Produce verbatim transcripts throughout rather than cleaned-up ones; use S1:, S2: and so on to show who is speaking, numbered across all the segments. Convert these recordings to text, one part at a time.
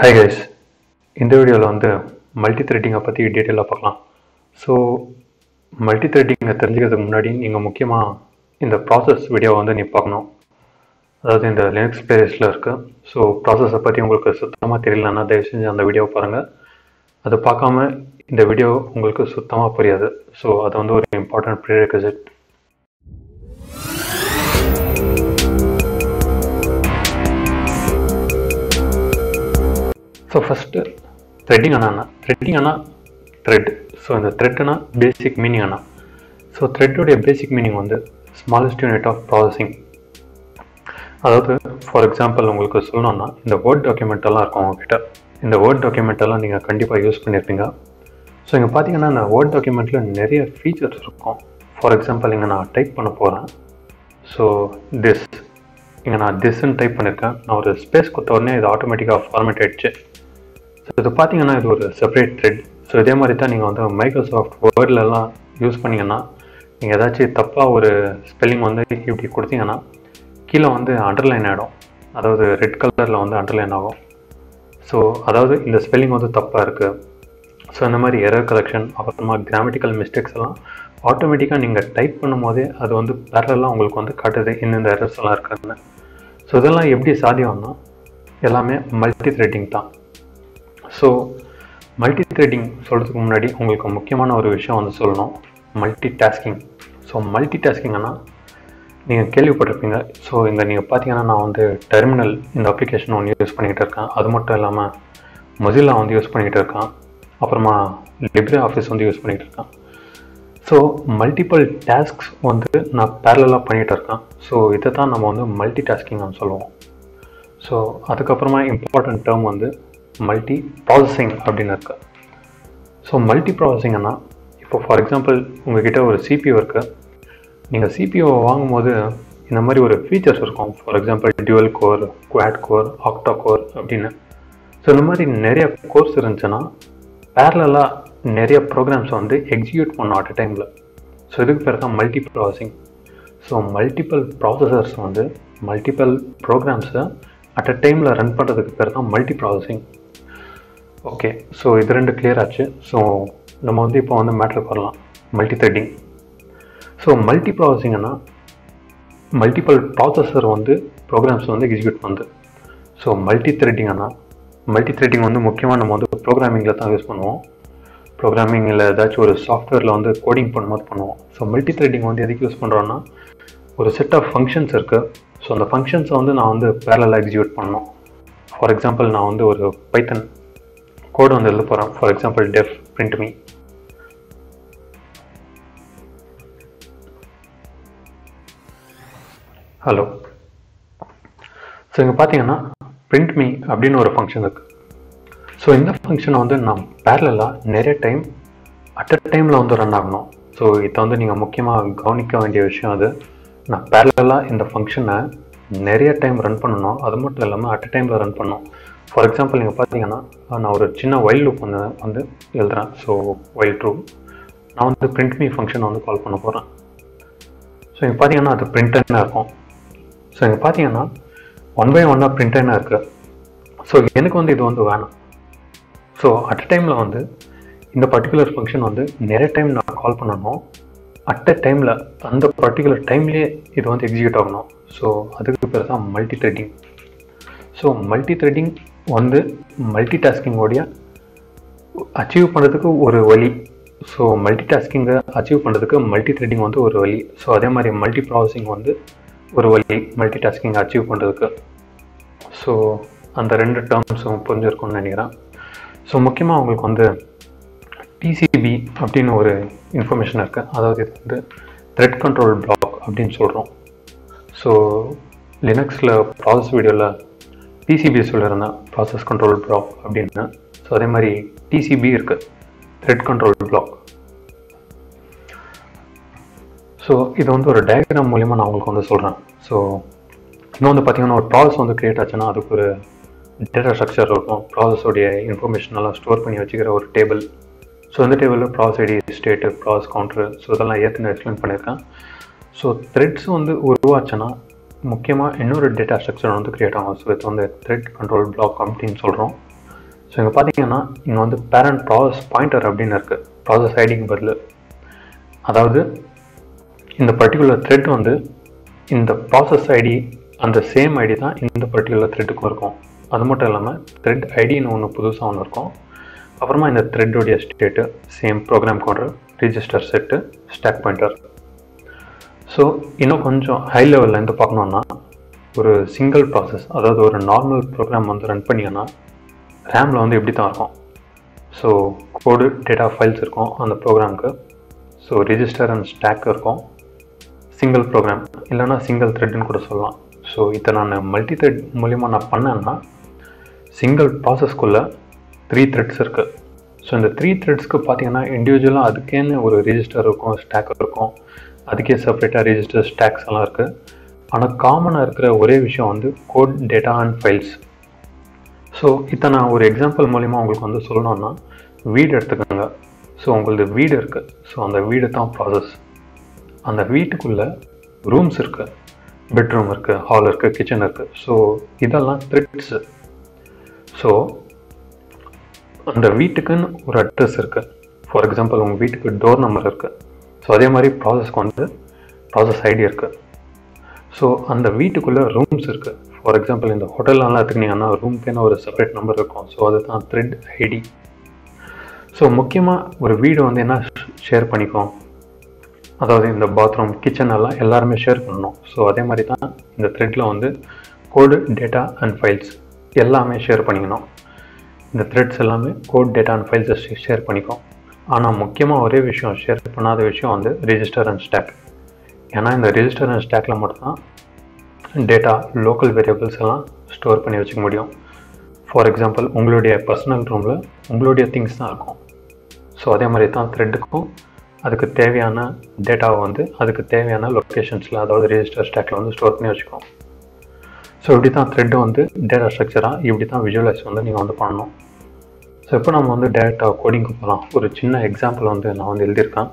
S1: Hi guys, இந்த வீடியோவில் வந்து மல்டி த்ரெட்டிங்கை பற்றி டீட்டெயிலாக பார்க்கலாம். ஸோ மல்டி த்ரெட்டிங்கை தெரிஞ்சுக்கிறதுக்கு முன்னாடி நீங்கள் முக்கியமாக இந்த ப்ராசஸ் வீடியோவை வந்து நீ பார்க்கணும். அதாவது இந்த லினக்ஸ் பிளேலிஸ்ட்டில் இருக்குது. ஸோ ப்ராசஸை பற்றி உங்களுக்கு சுத்தமாக தெரியலன்னா தயவு செஞ்சு அந்த வீடியோவை பாருங்கள். அதை பார்க்காம இந்த வீடியோ உங்களுக்கு சுத்தமாக புரியாது. ஸோ அது வந்து ஒரு important prerequisite. So first threading ஆனால் த்ரெட்டிங் ஆனால் த்ரெட். ஸோ இந்த த்ரெட்னா பேசிக் மீனிங் ஆனால் ஸோ த்ரெட்டுடைய பேசிக் மீனிங் வந்து ஸ்மாலஸ்ட் யூனிட் ஆஃப் ப்ராசஸிங். அதாவது ஃபார் எக்ஸாம்பிள் உங்களுக்கு சொல்லணும்னா இந்த வேர்ட் டாக்குமெண்ட்டெல்லாம் இருக்கும் உங்ககிட்ட. இந்த வேர்ட் டாக்குமெண்ட்டெல்லாம் நீங்கள் கண்டிப்பாக யூஸ் பண்ணியிருப்பீங்க. ஸோ இங்கே பார்த்தீங்கன்னா இந்த வேர்ட் டாக்குமெண்ட்டில் நிறைய ஃபீச்சர்ஸ் இருக்கும். ஃபார் எக்ஸாம்பிள் இங்கே நான் டைப் பண்ண போகிறேன். ஸோ திஸ் இங்கே நான் திஸ்ன்னு டைப் பண்ணியிருக்கேன். நான் ஒரு ஸ்பேஸ் கொடுத்த உடனே இது ஆட்டோமேட்டிக்காக ஃபார்மேட் ஆகிடுச்சு. ஸோ இது பார்த்தீங்கன்னா இது ஒரு செப்பரேட் த்ரெட். ஸோ இதே மாதிரி தான் நீங்கள் வந்து மைக்ரோசாஃப்ட் வேர்ட்லலாம் யூஸ் பண்ணிங்கன்னா நீங்கள் ஏதாச்சும் தப்பாக ஒரு ஸ்பெல்லிங் வந்து இப்படி கொடுத்தீங்கன்னா கீழே வந்து அண்டர்லைன் ஆகிடும். அதாவது ரெட் கலரில் வந்து அண்டர்லைன் ஆகும். ஸோ அதாவது இந்த ஸ்பெல்லிங் வந்து தப்பாக இருக்குது. ஸோ இந்த மாதிரி எரர் கரெக்ஷன் அப்புறமா கிராமட்டிக்கல் மிஸ்டேக்ஸ் எல்லாம் ஆட்டோமேட்டிக்காக நீங்கள் டைப் பண்ணும் போதே அது வந்து பேரலாக உங்களுக்கு வந்து காட்டுது இந்தந்த எரர்ஸ் எல்லாம் இருக்குதுன்னு. ஸோ இதெல்லாம் எப்படி சாத்தியம்னா எல்லாமே மல்டி த்ரெட்டிங் தான். ஸோ மல்டி த்ரெட்டிங் சொல்கிறதுக்கு முன்னாடி உங்களுக்கு முக்கியமான ஒரு விஷயம் வந்து சொல்லணும், மல்டி டாஸ்கிங். ஸோ மல்டி டாஸ்கிங்னா நீங்கள் கேள்விப்பட்டிருப்பீங்க. ஸோ இங்கே நீங்கள் பார்த்தீங்கன்னா நான் வந்து டெர்மினல் இந்த அப்ளிகேஷன் ஒன்று யூஸ் பண்ணிக்கிட்டு இருக்கேன். அது மட்டும் இல்லாமல் மொசில்லா வந்து யூஸ் பண்ணிக்கிட்டு இருக்கேன். அப்புறமா லிப்ரே ஆஃபீஸ் வந்து யூஸ் பண்ணிகிட்டு இருக்கேன். ஸோ மல்டிபிள் டாஸ்க்ஸ் வந்து நான் பேரலாக பண்ணிகிட்டு இருக்கேன். ஸோ இதை தான் நம்ம வந்து மல்டி டாஸ்கிங்னு சொல்லுவோம். ஸோ அதுக்கப்புறமா இம்பார்ட்டன்ட் டேர்ம் வந்து மல்டி ப்ராசஸிங் அப்படின்னு இருக்கு. ஸோ மல்டி ப்ராசஸிங்னா இப்போ ஃபார் எக்ஸாம்பிள் உங்கள்கிட்ட ஒரு சிபியூ இருக்குது. நீங்கள் சிபியூவை வாங்கும்போது இந்த மாதிரி ஒரு ஃபீச்சர்ஸ் இருக்கும். For example dual core, quad core, octa core அப்படின்னு. ஸோ இந்த மாதிரி நிறைய கோர்ஸ் இருந்துச்சுன்னா பேரலாக நிறைய ப்ரோக்ராம்ஸ் வந்து எக்ஸிக்யூட் பண்ணோம் அட் அ டைமில். ஸோ இதுக்கு பேர் தான் multiprocessing. So multiple processors வந்து மல்டிபிள் ப்ரோக்ராம்ஸை அட் அ டைமில் ரன் பண்ணுறதுக்கு பேர் தான் மல்டி ப்ராசஸிங். ஓகே, ஸோ இது ரெண்டு கிளியர் ஆச்சு. ஸோ நம்ம வந்து இப்போ வந்து மேட்ருக்கு வரலாம், மல்டி த்ரெட்டிங். ஸோ மல்டி ப்ராசஸிங்னா மல்டிபிள் ப்ராசஸர் வந்து ப்ரோக்ராம்ஸ் வந்து எக்ஸிக்யூட் பண்ணுது. ஸோ மல்டி த்ரெட்டிங்னா மல்டி த்ரெட்டிங் வந்து முக்கியமாக நம்ம வந்து ப்ரோக்ராமிங்கில் தான் யூஸ் பண்ணுவோம். ப்ரோக்ராமிங்கில் ஏதாச்சும் ஒரு சாஃப்ட்வேரில் வந்து கோடிங் பண்ணும்போது பண்ணுவோம். ஸோ மல்டி த்ரெட்டிங் வந்து எதுக்கு யூஸ் பண்ணுறோன்னா ஒரு செட் ஆஃப் ஃபங்க்ஷன்ஸ் இருக்குது. ஸோ அந்த ஃபங்க்ஷன்ஸை வந்து நான் வந்து பேரலாக எக்ஸிக்யூட் பண்ணணும். ஃபார் எக்ஸாம்பிள் நான் வந்து ஒரு பைத்தன் கோடு வந்து எழுத போகிறேன். For example def print me. Hello. So இங்கே பார்த்தீங்கன்னா பிரிண்ட் மீ அப்படின்னு ஒரு ஃபங்க்ஷன் இருக்குது. ஸோ இந்த ஃபங்க்ஷனை வந்து நான் பேரலாக நிறைய டைம் அட் அ டைமில் வந்து ரன் ஆகணும். ஸோ இதை வந்து நீங்கள் முக்கியமாக கவனிக்க வேண்டிய விஷயம். அது நான் பேரலாக இந்த ஃபங்க்ஷனை நிறைய டைம் ரன் பண்ணணும். அது மட்டும் இல்லாமல் அட் அ டைமில் ரன் பண்ணணும். ஃபார் எக்ஸாம்பிள் நீங்கள் பார்த்தீங்கன்னா நான் ஒரு சின்ன வைல் லூப் வந்து வந்து எழுதுகிறேன். ஸோ வைல் ட்ரூ நான் வந்து பிரிண்ட் மீ ஃபங்க்ஷனை வந்து கால் பண்ண போகிறேன். ஸோ இங்கே பார்த்தீங்கன்னா அது பிரிண்டர்னா இருக்கும். ஸோ இங்கே பார்த்தீங்கன்னா ஒன் பை ஒன்னாக பிரிண்டர்னா இருக்குது. ஸோ எனக்கு வந்து இது வந்து வேணாம். ஸோ அட் அ டைமில் வந்து இந்த பர்டிகுலர் ஃபங்க்ஷன் வந்து நிறைய டைம் நான் கால் பண்ணணும். அட் அ டைமில் அந்த பர்டிகுலர் டைம்லேயே இது வந்து எக்ஸிக்யூட் ஆகணும். ஸோ அதுக்கு பேர் தான் multithreading. So multithreading வந்து மல்டி டாஸ்கிங்கோடைய அச்சீவ் பண்ணுறதுக்கு ஒரு வழி. ஸோ மல்டி டாஸ்கிங்கை அச்சீவ் பண்ணுறதுக்கு மல்டி த்ரெட்டிங் வந்து ஒரு வழி. ஸோ அதே மாதிரி மல்டி ப்ராசஸிங் வந்து ஒரு வழி மல்டி டாஸ்கிங்கை அச்சீவ் பண்ணுறதுக்கு. ஸோ அந்த ரெண்டு டேர்ம்ஸும் புரிஞ்சிருக்கும்னு நினைக்கிறேன். ஸோ முக்கியமாக உங்களுக்கு வந்து டிசிபி அப்படின்னு ஒரு இன்ஃபர்மேஷன் இருக்குது. அதாவது இது வந்து த்ரெட் கண்ட்ரோல் பிளாக் அப்படின்னு சொல்கிறோம். ஸோ லினக்ஸில் ப்ராசஸ் வீடியோவில் டிசிபி சொல்லியிருந்தேன், ப்ராசஸ் கண்ட்ரோல் பிளாக் அப்படின்னு. ஸோ அதே மாதிரி டிசிபி இருக்குது, த்ரெட் கண்ட்ரோல் பிளாக். ஸோ இது வந்து ஒரு டயக்ராம் மூலிமா நான் உங்களுக்கு வந்து சொல்கிறேன். ஸோ இன்னும் வந்து பார்த்திங்கன்னா ஒரு ப்ராசஸ் வந்து க்ரியேட் ஆச்சுன்னா அதுக்கு ஒரு டேட்டா ஸ்ட்ரக்சர் இருக்கும். ப்ராசஸோடைய இன்ஃபர்மேஷன் எல்லாம் ஸ்டோர் பண்ணி வச்சுக்கிற ஒரு டேபிள். ஸோ இந்த டேபிளில் process ID, status, process counter, so இதெல்லாம் ஏற்கனவே எக்ஸ்பிளைன் பண்ணியிருக்கேன். ஸோ த்ரெட்ஸ் வந்து உருவாச்சுன்னா முக்கியமாக இன்னொரு டேட்டா ஸ்ட்ரக்சர் வந்து க்ரியேட் ஆகும். ஸோ இது வந்து த்ரெட் கண்ட்ரோல் பிளாக் அப்படின்னு சொல்கிறோம். ஸோ இங்கே பார்த்தீங்கன்னா இங்கே வந்து பேரண்ட் ப்ராசஸ் பாயிண்டர் அப்படின்னு இருக்குது, ப்ராசஸ் ஐடிக்கு பதில். அதாவது இந்த பர்டிகுலர் த்ரெட் வந்து இந்த ப்ராசஸ் ஐடி அந்த சேம் ஐடி தான் இந்த பர்டிகுலர் த்ரெட்டுக்கும் இருக்கும். அது மட்டும் இல்லாமல் த்ரெட் ஐடின்னு ஒன்று புதுசாக ஒன்று இருக்கும். அப்புறமா இந்த த்ரெட்டோடைய status same program counter, register set, stack pointer. So இன்னும் கொஞ்சம் ஹை லெவலில் இருந்து பார்க்கணுன்னா ஒரு சிங்கிள் ப்ராசஸ், அதாவது ஒரு நார்மல் ப்ரோக்ராம் வந்து ரன் பண்ணிங்கன்னா ரேமில் வந்து எப்படி தான் இருக்கும். ஸோ கோடு டேட்டா ஃபைல்ஸ் இருக்கும் அந்த ப்ரோக்ராமுக்கு. ஸோ ரிஜிஸ்டர் அண்ட் ஸ்டாக் இருக்கும். சிங்கிள் ப்ரோக்ராம் இல்லைனா சிங்கிள் த்ரெட்னு கூட சொல்லலாம். ஸோ இதை நான் மல்டி த்ரெட் மூலிமா நான் பண்ணேன்னா சிங்கிள் ப்ராசஸ்க்குள்ளே த்ரீ த்ரெட்ஸ் இருக்குது. ஸோ இந்த த்ரீ த்ரெட்ஸ்க்கு பார்த்தீங்கன்னா இண்டிவிஜுவலாக அதுக்கேன்னு ஒரு ரிஜிஸ்டர் இருக்கும், ஸ்டாக் இருக்கும், அதுக்கே செப்பரேட்டாக ரிஜிஸ்டர் ஸ்டாக்ஸ் எல்லாம் இருக்குது. ஆனால் காமனாக இருக்கிற ஒரே விஷயம் வந்து code data and files. So இதை நான் ஒரு எக்ஸாம்பிள் மூலிமா உங்களுக்கு வந்து சொல்லணும்னா வீடு எடுத்துக்கோங்க. ஸோ உங்களுக்கு வீடு இருக்குது. ஸோ அந்த வீடு தான் ப்ராசஸ். அந்த வீட்டுக்குள்ளே ரூம்ஸ் இருக்குது, பெட்ரூம் இருக்குது, ஹால் இருக்குது, கிச்சன் இருக்குது. ஸோ இதெல்லாம் த்ரெட்ஸு. ஸோ அந்த வீட்டுக்குன்னு ஒரு அட்ரஸ் இருக்குது. ஃபார் எக்ஸாம்பிள் உங்கள் வீட்டுக்கு டோர் நம்பர் இருக்குது. ஸோ அதே மாதிரி ப்ராசஸ்க்கு வந்து ப்ராசஸ் ஐடி இருக்குது. ஸோ அந்த வீட்டுக்குள்ளே ரூம்ஸ் இருக்குது. ஃபார் எக்ஸாம்பிள் இந்த ஹோட்டல்லாம் எடுத்துக்கிட்டிங்கன்னா ரூம்க்குன்னு ஒரு செப்பரேட் நம்பர் இருக்கும். ஸோ அதுதான் த்ரெட் ஐடி. ஸோ முக்கியமாக ஒரு வீடு வந்து என்ன ஷேர் பண்ணிக்கும், அதாவது இந்த பாத்ரூம், கிச்சன் எல்லாம் எல்லாருமே ஷேர் பண்ணணும். ஸோ அதே மாதிரி தான் இந்த த்ரெட்டில் வந்து கோடு டேட்டா அண்ட் ஃபைல்ஸ் எல்லாமே ஷேர் பண்ணிக்கணும். இந்த த்ரெட்ஸ் எல்லாமே கோட் டேட்டா அண்ட் ஃபைல்ஸை ஷேர் பண்ணிக்கும். ஆனால் முக்கியமாக ஒரே விஷயம் ஷேர் பண்ணாத விஷயம் வந்து ரிஜிஸ்டர் அண்ட் ஸ்டாக். ஏன்னா இந்த ரிஜிஸ்டர் அண்ட் ஸ்டாக்கில் மட்டும்தான் டேட்டா, லோக்கல் வேரியபிள்ஸ் எல்லாம் ஸ்டோர் பண்ணி வச்சுக்க முடியும். ஃபார் எக்ஸாம்பிள் உங்களுடைய பர்சனல் ரூமில் உங்களுடைய திங்ஸ் தான் இருக்கும். ஸோ அதே மாதிரி தான் த்ரெட்டுக்கும் அதுக்கு தேவையான டேட்டாவை வந்து அதுக்கு தேவையான லொக்கேஷன்ஸில், அதாவது ரிஜிஸ்டர் ஸ்டாக்கில் வந்து ஸ்டோர் பண்ணி வச்சுக்கோம். ஸோ இப்படி தான் த்ரெட்டு வந்து டேட்டா ஸ்ட்ரக்சராக இப்படி தான் விஜுவலைஸ் வந்து நீங்கள் வந்து பண்ணணும். ஸோ இப்போ நம்ம வந்து டேட்டா கோடிங்க்கு போகலாம். ஒரு சின்ன எக்ஸாம்பிள் வந்து நான் வந்து எழுதியிருக்கேன்,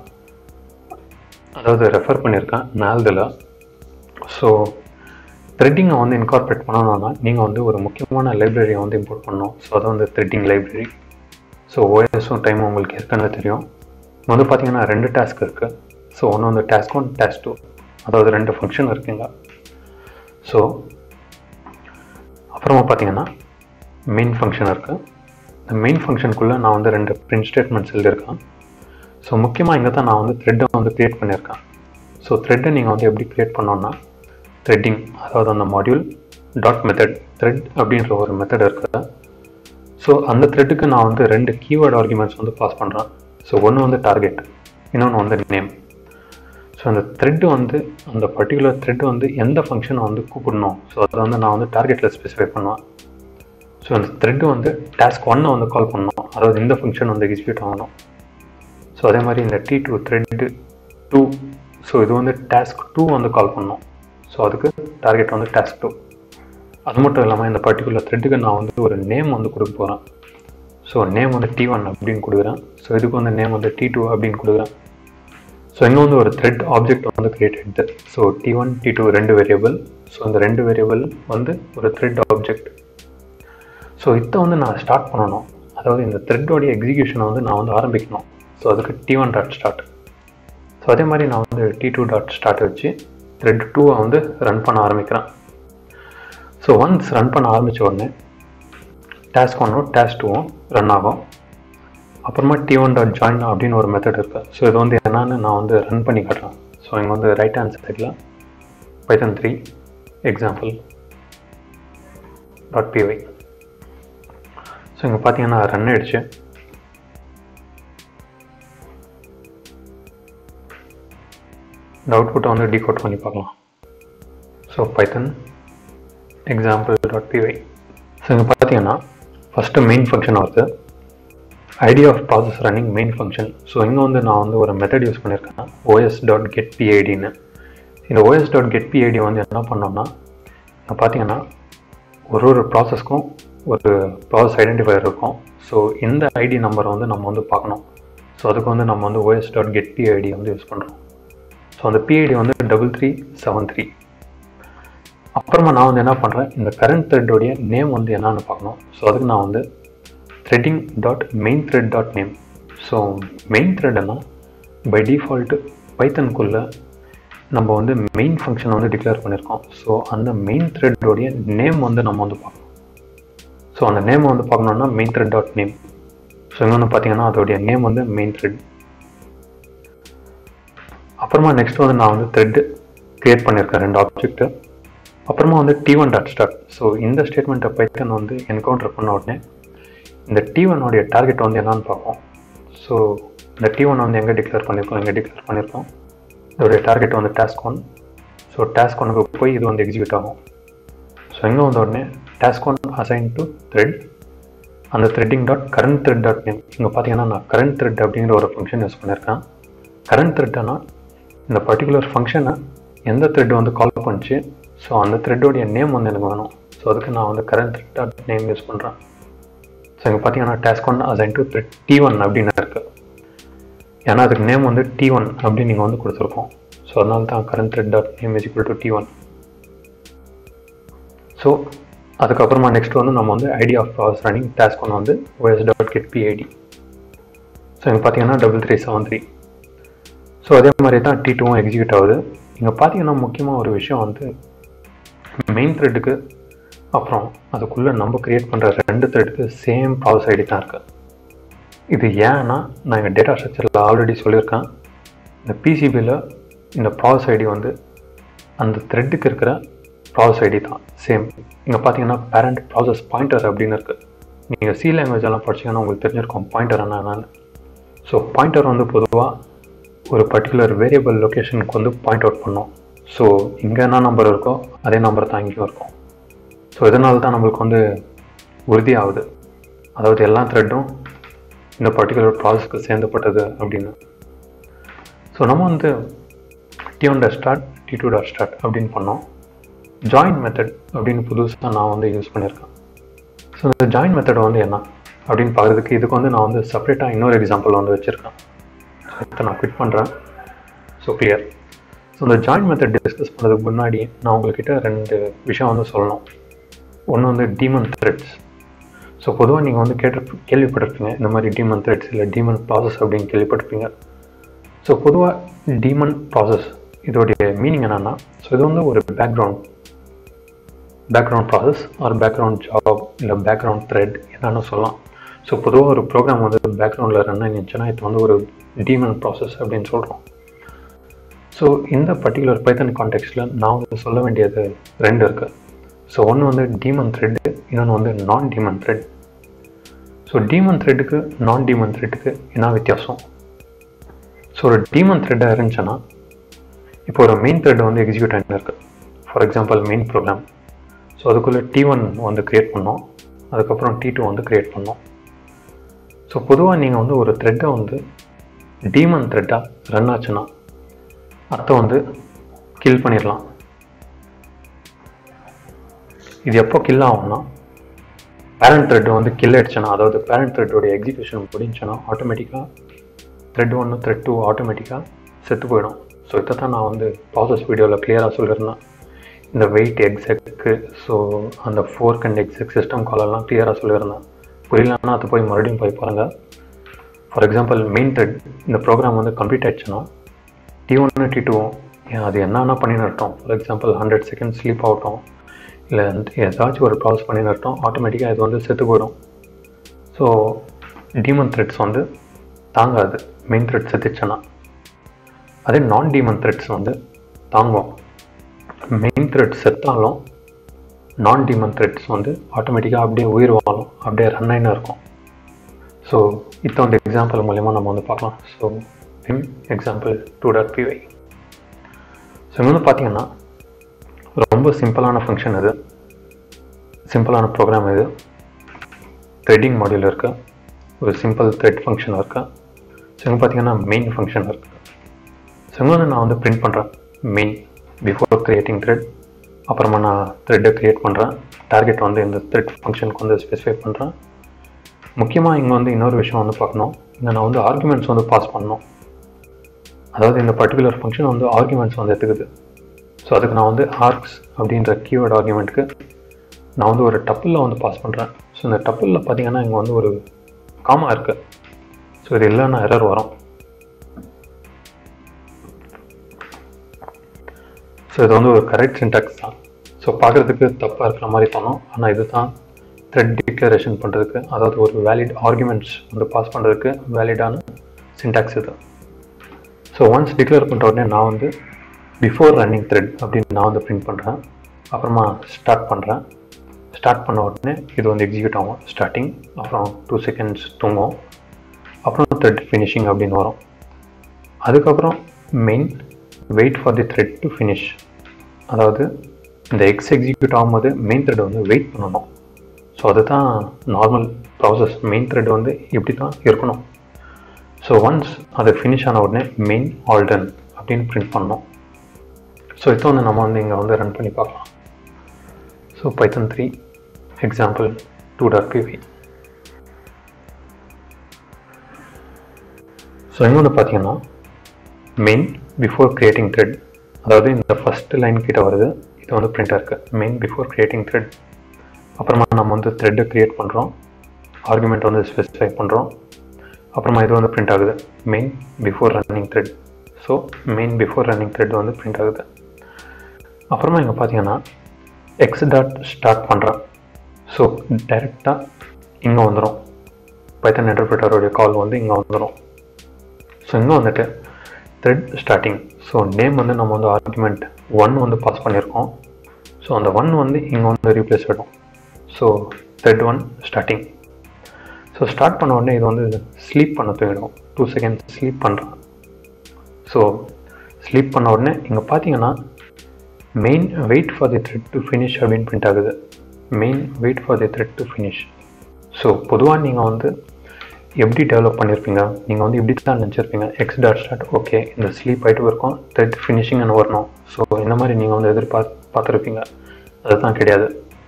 S1: அதாவது ரெஃபர் பண்ணியிருக்கேன் நால்தில். ஸோ த்ரெட்டிங்கை வந்து இன்கார்பரேட் பண்ணணும்னா நீங்கள் வந்து ஒரு முக்கியமான லைப்ரரியை வந்து இம்போர்ட் பண்ணணும். ஸோ அது வந்து த்ரெட்டிங் லைப்ரரி. ஸோ ஓஎஸும் டைமும் உங்களுக்கு ஏற்கனவே தெரியும். வந்து பார்த்தீங்கன்னா ரெண்டு டாஸ்க் இருக்குது. ஸோ ஒன்று வந்து டாஸ்க் ஒன், டாஸ்க் டூ, அதாவது ரெண்டு ஃபங்க்ஷன் இருக்குங்க. ஸோ அப்புறமா பார்த்தீங்கன்னா மெயின் ஃபங்க்ஷன் இருக்குது. இந்த மெயின் ஃபங்க்ஷனுக்குள்ளே நான் வந்து ரெண்டு பிரிண்ட் ஸ்டேட்மெண்ட்ஸ் எழுதியிருக்கேன். ஸோ முக்கியமாக இங்கே தான் நான் வந்து த்ரெட்டை வந்து க்ரியேட் பண்ணியிருக்கேன். ஸோ த்ரெட்டை நீங்கள் வந்து எப்படி க்ரியேட் பண்ணோன்னா த்ரெட்டிங், அதாவது அந்த மாடியூல் டாட் மெத்தட் த்ரெட் அப்படின்ற ஒரு மெத்தட் இருக்குது. ஸோ அந்த த்ரெட்டுக்கு நான் வந்து ரெண்டு கீவேர்ட் ஆர்குமெண்ட்ஸ் வந்து பாஸ் பண்ணுறேன். ஸோ ஒன்று வந்து டார்கெட், இன்னொன்று வந்து நேம். ஸோ அந்த த்ரெட்டு வந்து அந்த பர்டிகுலர் த்ரெட்டு வந்து எந்த ஃபங்க்ஷனை வந்து கூப்பிடணும், ஸோ அதை வந்து நான் வந்து டார்கெட்டில் ஸ்பெசிஃபை பண்ணுவேன். ஸோ அந்த த்ரெட்டு வந்து டாஸ்க் ஒன்னை வந்து கால் பண்ணணும், அதாவது இந்த ஃபங்க்ஷன் வந்து எக்ஸிக்யூட் ஆகணும். ஸோ அதே மாதிரி இந்த T two thread two, so இது வந்து டாஸ்க் டூ வந்து கால் பண்ணணும். ஸோ அதுக்கு டார்கெட் வந்து டாஸ்க் டூ. அது மட்டும் இல்லாமல் இந்த பர்டிகுலர் த்ரெட்டுக்கு நான் வந்து ஒரு நேம் வந்து கொடுக்க போகிறேன். ஸோ நேம் வந்து டி ஒன் அப்படின்னு கொடுக்குறேன். ஸோ இதுக்கு வந்து நேம் வந்து டி டூ அப்படின்னு கொடுக்குறேன். ஸோ இங்கே வந்து ஒரு த்ரெட் ஆப்ஜெக்ட் வந்து கிரியேட் ஆகிடுது. So T one T two ரெண்டு வேரியபிள். ஸோ இந்த ரெண்டு வேரியபிள் வந்து ஒரு த்ரெட் ஆப்ஜெக்ட். ஸோ இதை வந்து நான் ஸ்டார்ட் பண்ணணும், அதாவது இந்த த்ரெட்டோடைய எக்ஸிக்யூஷனை வந்து நான் வந்து ஆரம்பிக்கணும். ஸோ அதுக்கு T one dot start. So அதே மாதிரி நான் வந்து டி டூ டாட் ஸ்டார்ட் வச்சு த்ரெட் டூவை வந்து ரன் பண்ண ஆரம்பிக்கிறேன். ஸோ ஒன்ஸ் ரன் பண்ண ஆரம்பித்த உடனே டாஸ்க் ஒன்னும் டாஸ்க் டூவும் ரன் ஆகும். அப்புறமா டி ஒன் டாட் ஜாயின் அப்படின்னு ஒரு மெத்தட் இருக்குது. ஸோ இது வந்து என்னன்னு நான் வந்து ரன் பண்ணி காட்டுறேன். ஸோ இங்கே வந்து ரைட் ஹேண்ட் சைடில் Python three example dot பிவை. So இங்கே பார்த்தீங்கன்னா ரன் ஆயிடுச்சு. இந்த அவுட்புட்டை வந்து டீகோட் பண்ணி பார்க்கலாம். So Python example dot பிவை. So இங்கே பார்த்தீங்கன்னா ஃபஸ்ட்டு மெயின் ஃபங்க்ஷன் வருது, ID of process running main function. So இங்கே வந்து நான் வந்து ஒரு மெத்தட் யூஸ் பண்ணியிருக்கேன், ஓஎஸ் டாட் கெட் பிஐடின்னு. இந்த ஓஎஸ் டாட் கெட் பிஐடி வந்து என்ன பண்ணோம்னா, பார்த்தீங்கன்னா ஒரு ஒரு ப்ராசஸ்க்கும் ஒரு ப்ராசஸ் ஐடென்டிஃபையர் இருக்கும். ஸோ இந்த ஐடி நம்பரை வந்து நம்ம வந்து பார்க்கணும். ஸோ அதுக்கு வந்து நம்ம வந்து ஓஎஸ் டாட் கெட் பிஐடி வந்து யூஸ் பண்ணுறோம். ஸோ அந்த பிஐடி வந்து டபுள் த்ரீ செவன் த்ரீ. அப்புறமா நான் வந்து என்ன பண்ணுறேன், இந்த கரண்ட் த்ரெட்டோடைய நேம் வந்து என்னன்னு பார்க்கணும். ஸோ அதுக்கு நான் வந்து threading dot main thread dot name. So main த்ரெட்னா பை டிஃபால்ட்டு பைத்தனுக்குள்ளே நம்ம வந்து மெயின் ஃபங்க்ஷனை வந்து டிக்ளேர் பண்ணியிருக்கோம். ஸோ அந்த மெயின் த்ரெட்டோடைய நேம் வந்து நம்ம வந்து பார்க்கணும். ஸோ அந்த நேம் வந்து பார்க்கணுன்னா main thread dot name. So இங்கே வந்து பார்த்தீங்கன்னா அதோடைய நேம் வந்து மெயின் த்ரெட். அப்புறமா நெக்ஸ்ட் வந்து நான் வந்து த்ரெட்டு க்ரியேட் பண்ணியிருக்கேன் ரெண்டு ஆப்ஜெக்ட்டு. அப்புறமா வந்து T one dot start. So இந்த ஸ்டேட்மெண்ட்டை பைத்தன் வந்து என்கவுண்டர் பண்ண உடனே இந்த டி ஒன்னோடைய டார்கெட் வந்து என்னன்னு பார்ப்போம். ஸோ இந்த டி ஒன் வந்து எங்கே டிக்ளேர் பண்ணியிருக்கோம் எங்கே டிக்ளேர் பண்ணியிருக்கோம் இதோடைய டார்கெட் வந்து டாஸ்க் ஒன். ஸோ டாஸ்க் ஒனுக்கு போய் இது வந்து எக்ஸிக்யூட் ஆகும். ஸோ இங்கே வந்த உடனே task one assign to thread அந்த threading dot current thread dot name. இங்கே பார்த்தீங்கன்னா நான் கரண்ட் த்ரெட் அப்படிங்கிற ஒரு ஃபங்க்ஷன் யூஸ் பண்ணியிருக்கேன். கரண்ட் த்ரெட்னா இந்த பர்டிகுலர் ஃபங்க்ஷனை எந்த த்ரெட் வந்து கால் பண்ணிச்சு ஸோ அந்த த்ரெட்டோடைய நேம் வந்து எனக்கு வேணும். ஸோ அதுக்கு நான் வந்து current thread dot name use பண்ணுறேன். ஸோ இங்கே பார்த்தீங்கன்னா task one assign to thread T one அப்படின்னு இருக்குது. ஏன்னா அதுக்கு நேம் வந்து டி ஒன் அப்படின்னு நீங்கள் வந்து கொடுத்துருக்கோம். ஸோ அதனால தான் current thread dot name is equal to T one. So அதுக்கப்புறமா நெக்ஸ்ட் வந்து நம்ம வந்து ID of process running task one வந்து OS dot get PID. So இங்கே பார்த்தீங்கன்னா double three seven three. So அதே மாதிரி தான் டி டூவும் எக்ஸிக்யூட் ஆகுது. இங்கே பார்த்தீங்கன்னா முக்கியமாக ஒரு விஷயம் வந்து மெயின் த்ரெட்டுக்கு அப்புறம் அதுக்குள்ளே நம்ம க்ரியேட் பண்ணுற ரெண்டு த்ரெட்டுக்கு சேம் ப்ராசஸ் ஐடி தான் இருக்குது. இது ஏன்னா நான் எங்கள் டேட்டா ஸ்ட்ரக்சரில் ஆல்ரெடி சொல்லியிருக்கேன். இந்த பிசிபியில் இந்த ப்ராசஸ் ஐடி வந்து அந்த த்ரெட்டுக்கு இருக்கிற ப்ராசஸ் ஐடி தான் சேம். இங்கே பார்த்தீங்கன்னா பேரண்ட் ப்ராசஸ் பாயிண்டர் அப்படின்னு இருக்குது. நீங்கள் சி லாங்குவேஜ் எல்லாம் படிச்சிங்கன்னா உங்களுக்கு தெரிஞ்சிருக்கும் பாயிண்டர் என்ன என்னன்னு. ஸோ பாயிண்டர் வந்து பொதுவாக ஒரு பர்டிகுலர் வேரியபிள் லொக்கேஷனுக்கு வந்து பாயிண்ட் அவுட் பண்ணோம். ஸோ இங்கே என்ன நம்பர் இருக்கோ அதே நம்பர் தான் இங்கேயும் இருக்கும். ஸோ இதனால தான் நம்மளுக்கு வந்து உறுதியாகுது, அதாவது எல்லா த்ரெட்டும் இந்த பர்டிகுலர் ப்ராசஸ்க்கு சேர்ந்தப்பட்டது அப்படின்னு. ஸோ நம்ம வந்து T one dot start T two dot start அப்படின்னு பண்ணோம். ஜாயின் மெத்தட் அப்படின்னு புதுசாக நான் வந்து யூஸ் பண்ணியிருக்கேன். ஸோ இந்த ஜாயின் மெத்தட் வந்து என்ன அப்படின்னு பார்க்குறதுக்கு இதுக்கு வந்து நான் வந்து செப்பரேட்டாக இன்னொரு எக்ஸாம்பிள் வந்து வச்சுருக்கேன். இதை நான் குவிட் பண்ணுறேன். So clear. ஸோ இந்த ஜாயின் மெத்தட் டிஸ்கஸ் பண்ணுறதுக்கு முன்னாடி நான் உங்கள்கிட்ட ரெண்டு விஷயம் வந்து சொல்லணும். ஒன்று வந்து டீமன் த்ரெட்ஸ். ஸோ பொதுவாக நீங்கள் வந்து கேட்டு கேள்விப்பட்டிருப்பீங்க இந்த மாதிரி டீமன் த்ரெட்ஸ் இல்லை டீமன் ப்ராசஸ் அப்படின்னு கேள்விப்பட்டிருப்பீங்க. ஸோ பொதுவாக டீமன் ப்ராசஸ் இதோடைய மீனிங் என்னென்னா, ஸோ இது வந்து ஒரு background background process or background job இல்லை பேக்ரவுண்ட் த்ரெட் என்னென்னு சொல்லலாம். ஸோ பொதுவாக ஒரு ப்ரோக்ராம் வந்து பேக்ரவுண்டில் ரன் ஆகிச்சுன்னா இது வந்து ஒரு டீமன் ப்ராசஸ் அப்படின்னு சொல்கிறோம். ஸோ இந்த பர்டிகுலர் பைத்தன் கான்டெக்ஸ்டில் நான் வந்து சொல்ல வேண்டியது ரெண்டு இருக்குது. ஸோ ஒன்று வந்து டீமன் த்ரெட்டு, இன்னொன்று வந்து non daemon thread. So daemon த்ரெட்டுக்கு நான் டீமன் த்ரெட்டுக்கு என்ன வித்தியாசம்? ஸோ ஒரு டீமன் த்ரெட்டாக இருந்துச்சுன்னா இப்போ ஒரு மெயின் த்ரெட் வந்து எக்ஸிக்யூட் ஆகிருக்கு. For example main program. So அதுக்குள்ளே டி ஒன் வந்து க்ரியேட் பண்ணோம், அதுக்கப்புறம் டி டூ வந்து க்ரியேட் பண்ணோம். ஸோ பொதுவாக நீங்கள் வந்து ஒரு த்ரெட்டை வந்து டீமன் த்ரெட்டாக ரன் ஆச்சுன்னா அதை வந்து கில் பண்ணிடலாம். இது எப்போ கில் ஆகும்னா பேரண்ட் த்ரெட் வந்து கில் ஆயிடுச்சுன்னா, அதாவது பேரண்ட் த்ரெட்டோடைய எக்ஸிக்யூஷன் முடிஞ்சுன்னா ஆட்டோமேட்டிக்காக த்ரெட் ஒன்று த்ரெட் டூ ஆட்டோமேட்டிக்காக செத்து போயிடும். ஸோ இதை தான் நான் வந்து ப்ராசஸ் வீடியோவில் கிளியராக சொல்லியிருந்தேன். இந்த வெயிட் எக்ஸெக்கு ஸோ அந்த ஃபோர்க் அண்ட் எக்ஸெக் சிஸ்டம் காலெல்லாம் கிளியராக சொல்லியிருந்தேன். புரியலன்னா அது போய் மறுபடியும் போய் பாருங்கள். ஃபார் எக்ஸாம்பிள் மெயின் த்ரெட் இந்த ப்ரோக்ராம் வந்து கம்ப்ளீட் ஆயிடுச்சுன்னா டி ஒன்று டி டூவும் அது என்னென்ன பண்ணி நிறுத்தோம். For example hundred second sleep ஆகட்டும் இல்லை ஏதாச்சும் ஒரு ப்ராசஸ் பண்ணி நிறுத்தோம், ஆட்டோமேட்டிக்காக இது வந்து செத்து போயிடும். ஸோ டீமன் த்ரெட்ஸ் வந்து தாங்காது மெயின் த்ரெட் செத்துச்சுன்னா. அதே நான் டீமன் த்ரெட்ஸ் வந்து தாங்கும். மெயின் த்ரெட் செத்தாலும் நான் டீமன் த்ரெட்ஸ் வந்து ஆட்டோமேட்டிக்காக அப்படியே உயிர் வாழும், அப்படியே ரன் ஆகின்னு இருக்கும். ஸோ இத்த வந்து எக்ஸாம்பிள் மூலயமா நம்ம வந்து பார்க்கலாம். So vim example two dot பிவை. So இங்கே வந்து பார்த்தீங்கன்னா ரொம்ப சிம்பிளான ஃபங்க்ஷன் இது, சிம்பிளான ப்ரோக்ராம் இது. த்ரெட்டிங் மாடியூல் இருக்குது, ஒரு சிம்பிள் த்ரெட் ஃபங்க்ஷன் இருக்குது. ஸோ இங்கே பார்த்தீங்கன்னா மெயின் ஃபங்க்ஷன் இருக்குது. ஸோ இங்கே வந்து நான் வந்து பிரிண்ட் பண்ணுறேன் மெயின் பிஃபோர் க்ரியேட்டிங் த்ரெட். அப்புறமா நான் த்ரெட்டை க்ரியேட் பண்ணுறேன், டார்கெட் வந்து இந்த த்ரெட் ஃபங்க்ஷனுக்கு வந்து ஸ்பெசிஃபை பண்ணுறேன். முக்கியமாக இங்கே வந்து இன்னொரு விஷயம் வந்து பார்க்கணும், இங்கே நான் வந்து ஆர்குமெண்ட்ஸ் வந்து பாஸ் பண்ணணும். அதாவது இந்த பர்டிகுலர் ஃபங்க்ஷன் வந்து ஆர்குமெண்ட்ஸ் வந்து எடுத்துக்குது. ஸோ அதுக்கு நான் வந்து ஆர்க்ஸ் அப்படின்ற கீவேர்ட் ஆர்குமெண்ட்டுக்கு நான் வந்து ஒரு டப்பிளில் வந்து பாஸ் பண்ணுறேன். ஸோ இந்த டப்பிளில் பார்த்தீங்கன்னா இங்கே வந்து ஒரு காமா இருக்குது. ஸோ இது இல்லைன்னா எரர் வரும். ஸோ இது வந்து ஒரு கரெக்ட் சின்டாக்ஸ் தான். ஸோ பார்க்குறதுக்கு தப்பாக இருக்கிற மாதிரி தோணும், ஆனால் இது தான் த்ரெட் டிக்ளரேஷன் பண்ணுறதுக்கு, அதாவது ஒரு வேலிட் ஆர்குமெண்ட்ஸ் வந்து பாஸ் பண்ணுறதுக்கு வேலிடான சின்டாக்ஸ் இது. ஸோ ஒன்ஸ் டிக்ளேர் பண்ணுற உடனே நான் வந்து பிஃபோர் ரன்னிங் த்ரெட் அப்படின்னு நான் வந்து பிரிண்ட் பண்ணுறேன். அப்புறமா ஸ்டார்ட் பண்ணுறேன். ஸ்டார்ட் பண்ண உடனே இது வந்து எக்ஸிக்யூட் ஆகும் ஸ்டார்டிங், அப்புறம் டூ செகண்ட்ஸ் தூங்கும், அப்புறம் த்ரெட் ஃபினிஷிங் அப்படின்னு வரும். அதுக்கப்புறம் main wait for the thread to finish, அதாவது இந்த எக்ஸ் எக்ஸிக்யூட் ஆகும்போது மெயின் த்ரெட் வந்து வெயிட் பண்ணணும். ஸோ அதுதான் நார்மல் ப்ராசஸ். மெயின் த்ரெட் வந்து இப்படி தான் இருக்கணும். ஸோ ஒன்ஸ் அது ஃபினிஷ் ஆன உடனே மெயின் ஆல் டன் அப்படின்னு பிரிண்ட் பண்ணணும். ஸோ இப்போ வந்து நம்ம வந்து இங்கே வந்து ரன் பண்ணி பார்க்கலாம். So Python three example two dot PY. So இங்கே வந்து பார்த்தீங்கன்னா மெயின் பிஃபோர் கிரியேட்டிங் த்ரெட், அதாவது இந்த ஃபஸ்ட் லைன் கிட்ட வருது. இது வந்து பிரிண்டாக இருக்குது, மெயின் பிஃபோர் கிரியேட்டிங் த்ரெட். அப்புறமா நம்ம வந்து த்ரெட்டை க்ரியேட் பண்ணுறோம், ஆர்குமெண்ட் வந்து ஸ்பெசிஃபை பண்ணுறோம். அப்புறமா இது வந்து பிரிண்ட் ஆகுது main before running thread. So main before running thread வந்து பிரிண்ட் ஆகுது. அப்புறமா இங்கே பார்த்தீங்கன்னா எக்ஸ் டாட் ஸ்டார்ட் பண்ணுறேன். ஸோ டைரெக்டாக இங்கே வந்துடும், பைத்தன் இன்டர்பிரேட்டருடைய கால் வந்து இங்கே வந்துடும். ஸோ இங்கே வந்துட்டு த்ரெட் ஸ்டார்டிங். ஸோ நேம் வந்து நம்ம வந்து ஆர்குமெண்ட் ஒன் வந்து பாஸ் பண்ணியிருக்கோம். ஸோ அந்த ஒன் வந்து இங்கே வந்து ரீப்ளேஸ் ஆகிடும். So thread one starting. So start பண்ண உடனே இது வந்து ஸ்லீப் பண்ண தூங்கிடும். டூ செகண்ட்ஸ் ஸ்லீப் பண்ணுறேன். ஸோ ஸ்லீப் பண்ண உடனே இங்கே பார்த்தீங்கன்னா main wait for the thread to finish அப்படின்னு பிரிண்ட் ஆகுது. Main wait for the thread to finish. So பொதுவாக நீங்கள் வந்து எப்படி டெவலப் பண்ணியிருப்பீங்க, நீங்கள் வந்து இப்படி தான் நினச்சிருப்பீங்க, எக்ஸ் டாட் ஸ்டார்ட் ஓகே இந்த ஸ்லீப் ஆகிட்டு இருக்கும், த்ரெட் ஃபினிஷிங்னு வரணும். ஸோ இந்த மாதிரி நீங்கள் வந்து எதிர்பார்த்து பார்த்துருப்பீங்க. அதுதான் கிடையாது.